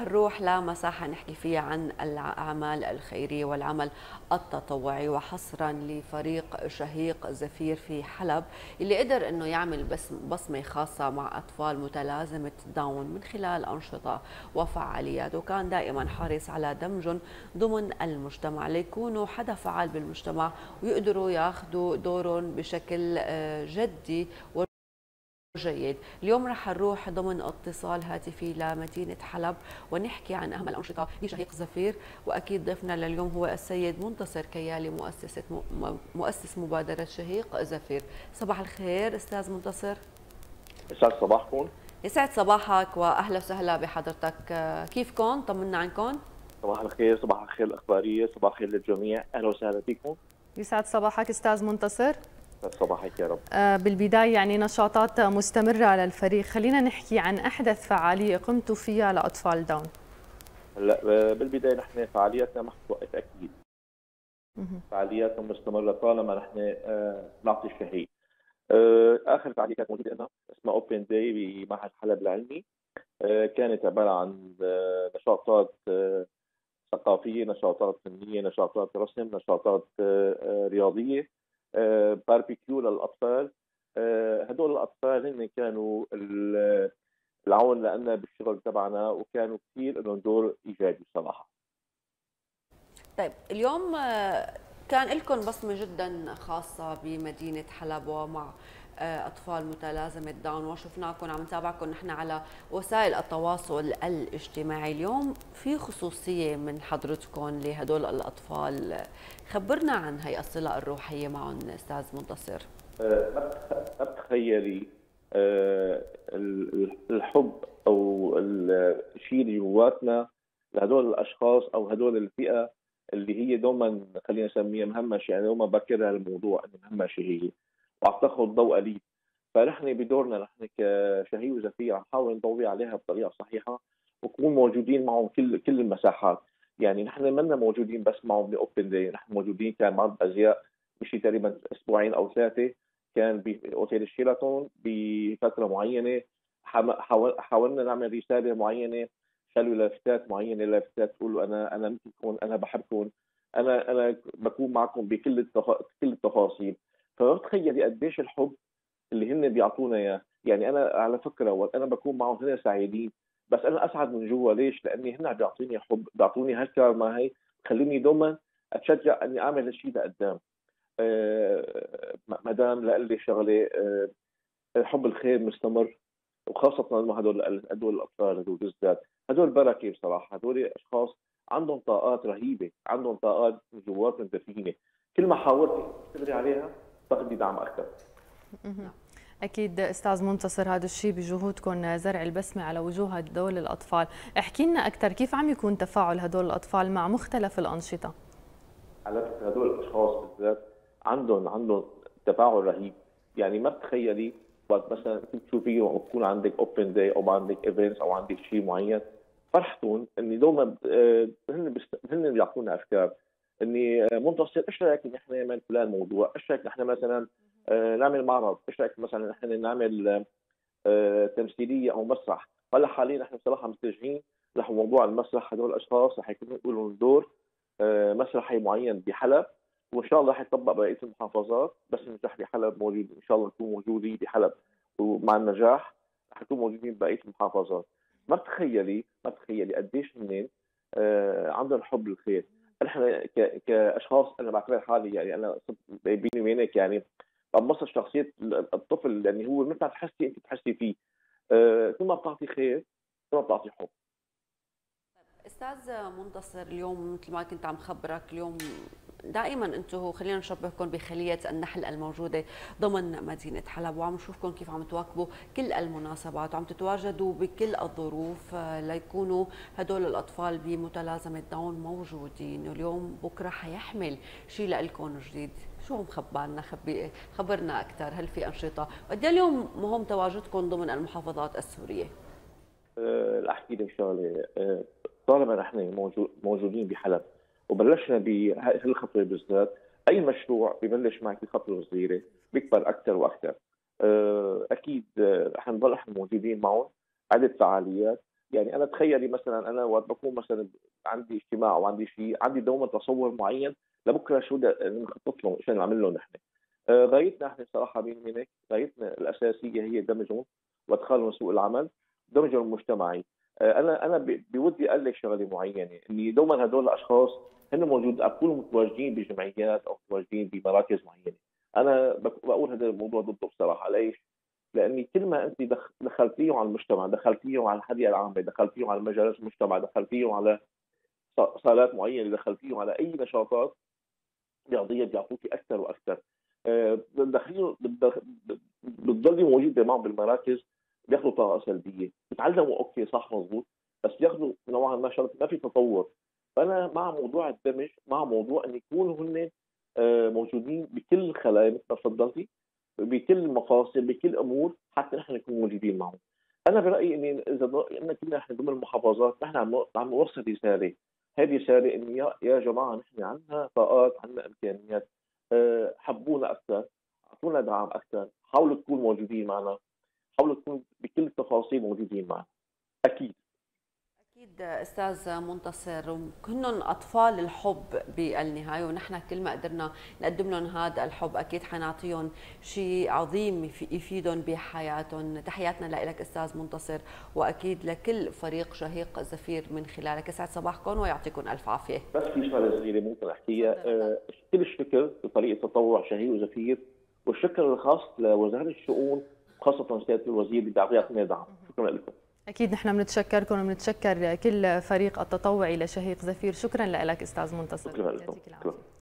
نروح لمساحة نحكي فيها عن الأعمال الخيرية والعمل التطوعي، وحصرا لفريق شهيق زفير في حلب اللي قدر أنه يعمل بصمة خاصة مع أطفال متلازمة داون من خلال أنشطة وفعاليات، وكان دائما حريص على دمجهم ضمن المجتمع ليكونوا حدا فعال بالمجتمع ويقدروا ياخذوا دورهم بشكل جدي جيد. اليوم رح نروح ضمن اتصال هاتفي لمدينة حلب ونحكي عن أهم الأنشطة لشهيق زفير، وأكيد ضيفنا لليوم هو السيد منتصر كيالي مؤسس مبادرة شهيق زفير. صباح الخير أستاذ منتصر. يسعد صباحكم. يسعد صباحك وأهلا وسهلا بحضرتك. كيفكم؟ طمنا عنكم. صباح الخير، صباح الخير الأخبارية، صباح الخير للجميع، أهلا وسهلا فيكم. يسعد صباحك أستاذ منتصر. صباحك يا رب. بالبداية يعني نشاطات مستمرة للفريق، خلينا نحكي عن أحدث فعالية قمتوا فيها لأطفال داون. هلا بالبداية نحن فعالياتنا ما حتوقف أكيد. فعالياتنا مستمرة طالما نحن نعطي الشهية. آخر فعالية كانت موجودة لنا اسمها أوبن داي بمعهد حلب العلمي. كانت عبارة عن نشاطات ثقافية، نشاطات فنية، نشاطات رسم، نشاطات رياضية، باربيكيو للأطفال. هدول الأطفال هن كانوا العون لنا بالشغل تبعنا، وكانوا كثير لهم دور إيجابي صراحة. طيب اليوم كان لكم بصمة جدا خاصة بمدينة حلب ومع أطفال متلازمة داون، وشفناكم عم نتابعكم نحن على وسائل التواصل الاجتماعي. اليوم في خصوصية من حضرتكم لهدول الأطفال، خبرنا عن هي الصلة الروحية معهم أستاذ منتصر. ما بتخيلي الحب أو الشيء اللي جواتنا لهدول الأشخاص أو هدول الفئة اللي هي دوما خلينا نسميها مهمشه، يعني دوما بكرها الموضوع انه مهمشه هي وعم تاخذ ضوء قليل. فنحن بدورنا نحن كشهي وزفير عم نحاول نضوي عليها بطريقه صحيحه ونكون موجودين معهم كل المساحات. يعني نحن منا موجودين بس معهم باوبن داي، نحن موجودين كان معرض ازياء مشي تقريبا اسبوعين او ثلاثه، كان باوتيل الشيراتون بفتره معينه. حاولنا نعمل رساله معينه، خلوا لافتات معينه، لافتات تقولوا انا مثلكم، انا بحبكم، انا بكون معكم كل التفاصيل. فبتخيلي قديش الحب اللي هن بيعطونا اياه. يعني انا على فكره وقت انا بكون معهم هن سعيدين، بس انا اسعد من جوا. ليش؟ لاني هن بيعطوني حب، بيعطوني هالكارما هي تخليني دوما اتشجع اني اعمل هالشيء لقدام. ما دام لي شغله حب الخير مستمر، وخاصة مع هدول الأطفال، هدول بالذات، هدول بركة بصراحة. هدول أشخاص عندهم طاقات رهيبة، عندهم طاقات من جواتهم دفينة، كل ما حاولت تشتغلي عليها تاخذي دعم أكثر. أكيد أستاذ منتصر، هذا الشيء بجهودكم زرع البسمة على وجوه هدول الأطفال. احكي لنا أكثر، كيف عم يكون تفاعل هدول الأطفال مع مختلف الأنشطة؟ على فكرة هدول الأشخاص بالذات عندهم تفاعل رهيب. يعني ما بتخيلي وقت مثلا تشوفيهم او تكون عندك اوبن داي او عندك ايفنتس او عندك شيء معين، فرحتهم اني دوما هن بيعطونا افكار اني منتصر ايش رايك نحن نعمل فلان موضوع، ايش رايك نحن مثلا نعمل معرض، ايش رايك مثلا نحن نعمل تمثيليه او مسرح. هلا حاليا نحن بصراحه متجهين نحو موضوع المسرح. هدول الاشخاص رح يكونوا لهم دور مسرحي معين بحلب، وان شاء الله رح يطبق بقيه المحافظات، بس ننجح بحلب موجود ان شاء الله نكون موجودين بحلب، ومع النجاح رح نكون موجودين ببقيه المحافظات. ما بتخيلي قديش هن عندهم حب الخير. نحن كاشخاص انا بعتبر حالي، يعني انا بيني وبينك يعني بنبسط شخصيه الطفل، لان هو مثل ما تحسي انت تحسي فيه. كل ما بتعطي خير كل ما بتعطي حب. استاذ منتصر، اليوم مثل ما كنت عم خبرك، اليوم دائما انتم خلينا نشبهكم بخليه النحل الموجوده ضمن مدينه حلب، وعم نشوفكم كيف عم تواكبوا كل المناسبات وعم تتواجدوا بكل الظروف ليكونوا هدول الاطفال بمتلازمه داون موجودين. واليوم بكره حيحمل شيء لكم جديد، شو مخبى خبرنا اكثر. هل في انشطه؟ قد اليوم مهم تواجدكم ضمن المحافظات السوريه؟ احكي لك شغله. طالما نحن موجودين بحلب وبلشنا بهالخطوه بالذات، اي مشروع ببلش معك بخطوه صغيره بيكبر اكثر واكثر. اكيد رح نضل احنا موجودين معهم عده فعاليات، يعني انا تخيلي مثلا انا وقت بكون مثلا عندي اجتماع او عندي شيء، عندي دوما تصور معين لبكره شو بدنا نخطط له، شو نعمل له نحن. غايتنا احنا صراحه من هيك، غايتنا الاساسيه هي دمجهم وادخالهم سوق العمل، دمجهم المجتمعي. انا بودي اقول لك شغله معينه، اني دوما هدول الاشخاص هن موجود اكونوا متواجدين بجمعيات او متواجدين بمراكز معينه. انا بقول هذا الموضوع ضده بصراحه. ليش؟ لاني كل ما انت دخلتيهم على المجتمع، دخلتيهم على الحديقه العامه، دخلتيهم على مجالس المجتمع، دخلتيهم على صالات معينه، دخلتيهم على اي نشاطات رياضيه، بيعطوكي اكثر واكثر. بتدخليهم، بتضلي موجوده معهم بالمراكز، بياخذوا طاقه سلبيه، بيتعلموا اوكي صح مضبوط، بس بياخذوا نوعا ما شغله ما في تطور. فانا مع موضوع الدمج، مع موضوع ان يكونوا هن موجودين بكل الخلايا مثل ما تفضلتي، بكل المفاصل، بكل امور، حتى نحن نكون موجودين معهم. انا برايي ان اذا كنا نحن ضمن المحافظات، نحن عم نوصل رساله. هذه رساله ان يا جماعه نحن عندنا طاقات، عندنا امكانيات، حبونا اكثر، اعطونا دعم اكثر، حاولوا تكونوا موجودين معنا، حاولوا تكونوا بكل التفاصيل موجودين معنا. اكيد أكيد أستاذ منتصر، كنن أطفال الحب بالنهاية، ونحن كل ما قدرنا نقدم لهم هذا الحب أكيد حنعطيهم شيء عظيم يفيدهم بحياتهم. تحياتنا لك أستاذ منتصر، وأكيد لكل فريق شهيق زفير من خلالك. يسعد صباحكم ويعطيكم ألف عافية. بس في شغله صغيره ممكن احكيها. كل الشكر لفريق تطوع شهيق وزفير، والشكر الخاص لوزاره الشؤون، خاصه سياده الوزير اللي بيعطينا دعم. شكرا لكم. أكيد نحن بنتشكركم وبنتشكر كل فريق التطوعي لشهيق زفير. شكرا لك أستاذ منتصر. شكرا لكم.